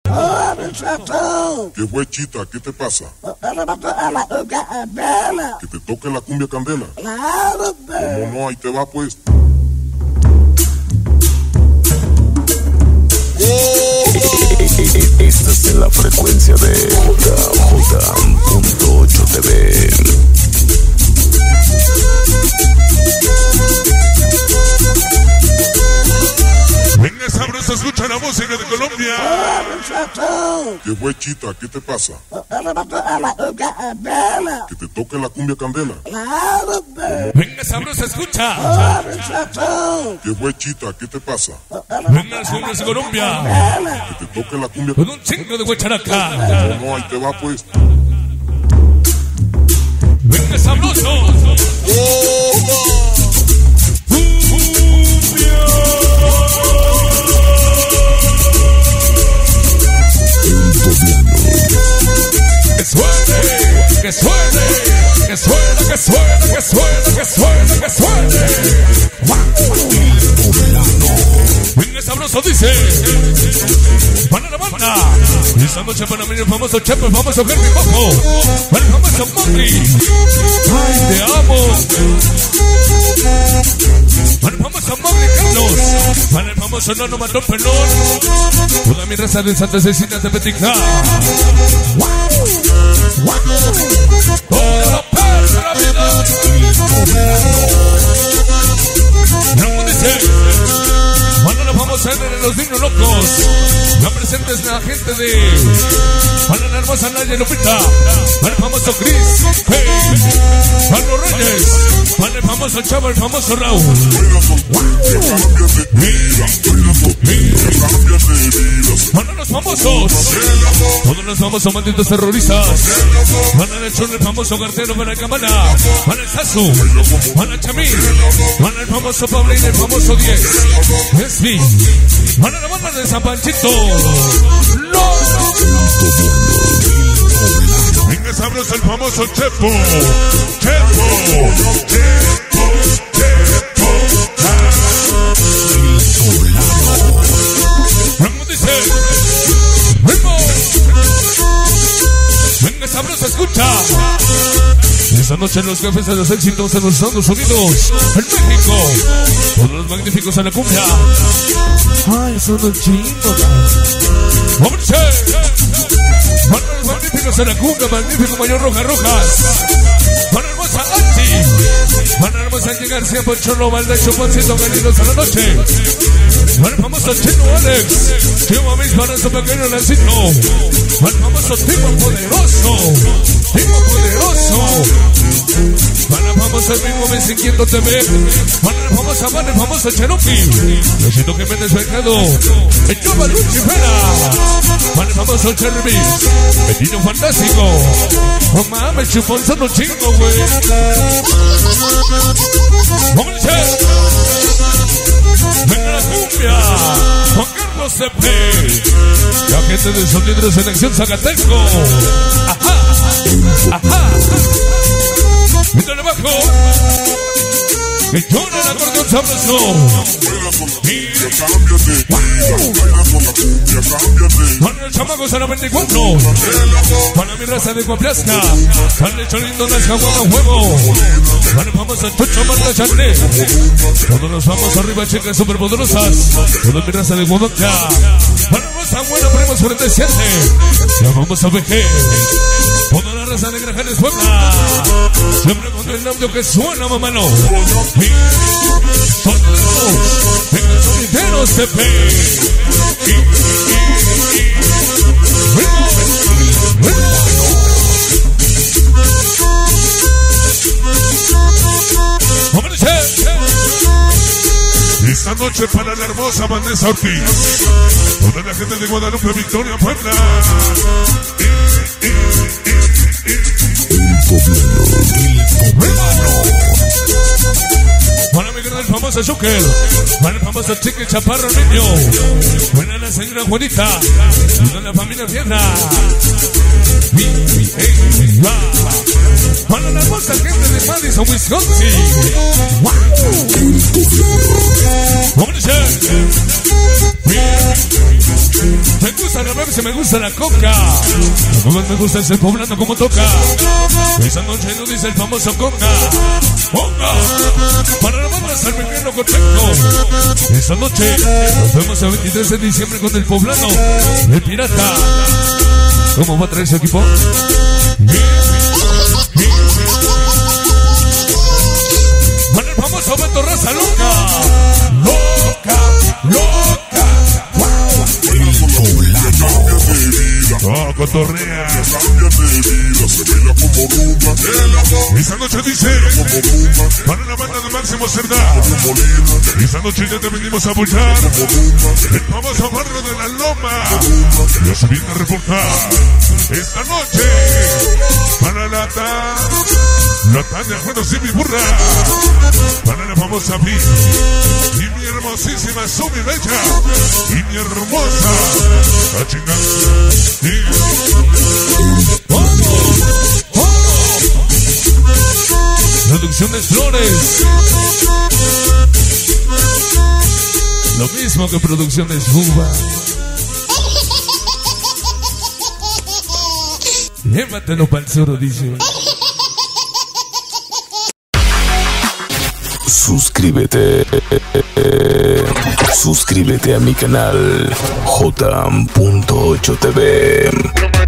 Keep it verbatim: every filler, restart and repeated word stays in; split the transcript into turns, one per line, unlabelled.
¿Qué fue, Chita? ¿Qué te pasa? Que te toque la cumbia candela. ¿Cómo no? Ahí te va, pues.
Estás en la frecuencia de J J punto ocho T V.
Venga, sabroso, escucha la música de Colombia.
¿Qué fue, Chita? ¿Qué te pasa? Que te toque la cumbia candela.
Venga, sabroso, escucha.
¿Qué fue, Chita? ¿Qué te pasa?
Venga, sabroso de Colombia.
Que te toque la cumbia
Con un chingo de guacharaca.
¿Cómo no? Ahí te va, pues.
Venga, sabroso. Que suene, que suene, que suene, que suene, que suene, que suene, que suene. Venga, sabroso, dice. Para la banda. Y esta noche para mí el famoso Chepo, el famoso Henry Coco. Para el famoso Monkey. Ay, te amo. Para el famoso Monkey Carlos. Para el famoso Nono Matón Pelón. Toda mi raza de Santa Cecilia de Petica. Toda la paz de la vida. No dice. Cuando nos vamos a ver en los niños locos, no presentes la gente de para la hermosa Naya Lupita, para el famoso Chris, hey, para los Reyes, para el famoso Chavo, el famoso Raúl. Para los famosos, todos los famosos malditos terroristas, para el Chon, el famoso cartero, para el Camana, para el Sasu, para el Chamil, para el famoso Pablo y el famoso diez. Es mi, para la banda de San Panchito. ¡No! Venga, sabroso el famoso Chepo. Chepo. Chepo. Chepo. Vamos, dice. ¡Ritmo! Venga, sabroso, escucha. Esta noche en los cafés de los éxitos en los Estados Unidos, en México, todos los magníficos a la cumbia. Ay, son los chingos. ¡Vamos! Para los magníficos a la cumbia, magnífico Mayor Rojas Rojas. Para hermosa Anti. Para hermosa Angie García, Poncholo, Valda, Chuponcito, Galinos a la noche. Para el famoso Chino Alex. Tío Mamis, para su pequeño Lancito. Para el famoso Tipo Poderoso. Tipo Poderoso. Para el famoso mismo me sintiendo T V. Para el famoso Van, el famoso Cherokee. Lo siento que me he despejado. El Yoba Lucifera. Para el famoso Cherry. El niño fantástico. No mames, chupón, son los chingos, güey. Vamos a echar. Venga la cumbia. Juan Carlos C P. La gente de Sonido de Selección Zacateco. Ajá. Ajá. Métale abajo. Que llora el acordeón sabroso. Para el chamaco Sara veinticuatro. Para mi raza de Coaplasca. Para el cholindo de Jaguar a juego. Para el famoso Chucho Marta Charné. Todos nos vamos arriba, chicas superpoderosas. Toda mi raza de Guadalajara. Para Rosa Buena, Primo cuarenta y siete. La vamos a V G. Toda la raza de Grajanes Puebla. Siempre con el audio que suena, mamano. Todos en el sonidero C P. Esta noche para la hermosa Vanessa Ortiz. Toda la gente de Guadalupe, Victoria, Puebla. Para mi gran el famoso Joker. Para el famoso Chique Chaparro Niño. Para la señora Juanita. Para la familia Tierra. Para la hermosa gente de Madison, Wisconsin. Vamos a Me gusta la Pepsi, me gusta la Coca. Lo que más me gusta es el poblano como toca. Esa noche no dice el famoso Coca. Coca. Para la banda San Miguel Coteco. Esta noche nos vemos el veintitrés de diciembre con el poblano, el pirata. ¿Cómo va a traer su equipo? Con el famoso Beto Raza Loca. Loca, loca. Oh, cotorrea. Esta noche dice para la banda de Máximo Cerdá. Esta noche ya te venimos a apoyar. El famoso barrio de la Loma. Ya se viene a reportar. Esta noche para la ta la Tania, bueno, sí, mi burra. Para la famosa Vi y mi hermosísima Sumi Bella y mi hermosa la chingada. Producciones Flores. Lo mismo que Producciones Buba. Llévatelo pa'l soro, dice.
Suscríbete. Suscríbete a mi canal J ocho T V.